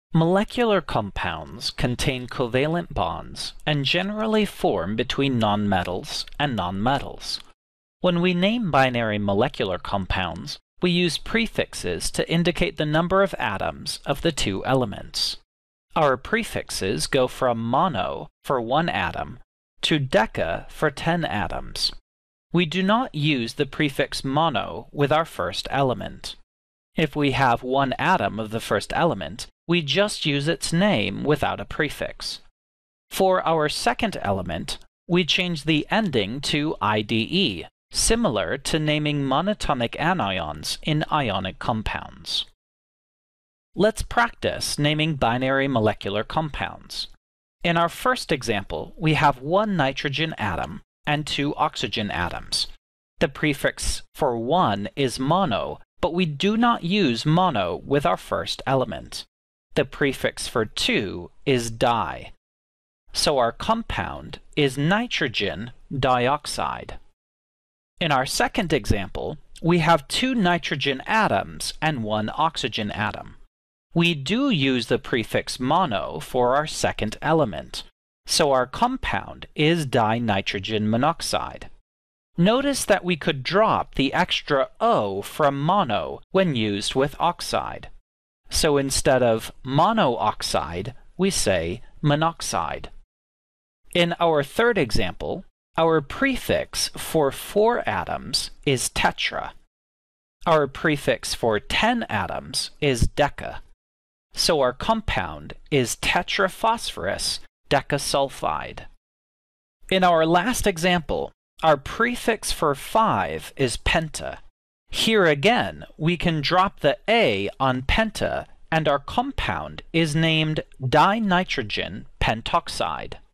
Molecular compounds contain covalent bonds and generally form between nonmetals and nonmetals. When we name binary molecular compounds, we use prefixes to indicate the number of atoms of the two elements. Our prefixes go from mono for 1 atom to deca for 10 atoms. We do not use the prefix mono with our first element. If we have 1 atom of the first element, we just use its name without a prefix. For our second element, we change the ending to IDE, similar to naming monatomic anions in ionic compounds. Let's practice naming binary molecular compounds. In our first example, we have 1 nitrogen atom and 2 oxygen atoms. The prefix for 1 is mono, but we do not use mono with our first element. The prefix for 2 is di. So our compound is nitrogen dioxide. In our second example, we have 2 nitrogen atoms and 1 oxygen atom. We do use the prefix mono for our second element, so our compound is dinitrogen monoxide. Notice that we could drop the extra O from mono when used with oxide. So instead of monooxide, we say monoxide. In our third example, our prefix for 4 atoms is tetra. Our prefix for 10 atoms is deca. So our compound is tetraphosphorus decasulfide. In our last example, our prefix for 5 is penta. Here again, we can drop the A on penta, and our compound is named dinitrogen pentoxide.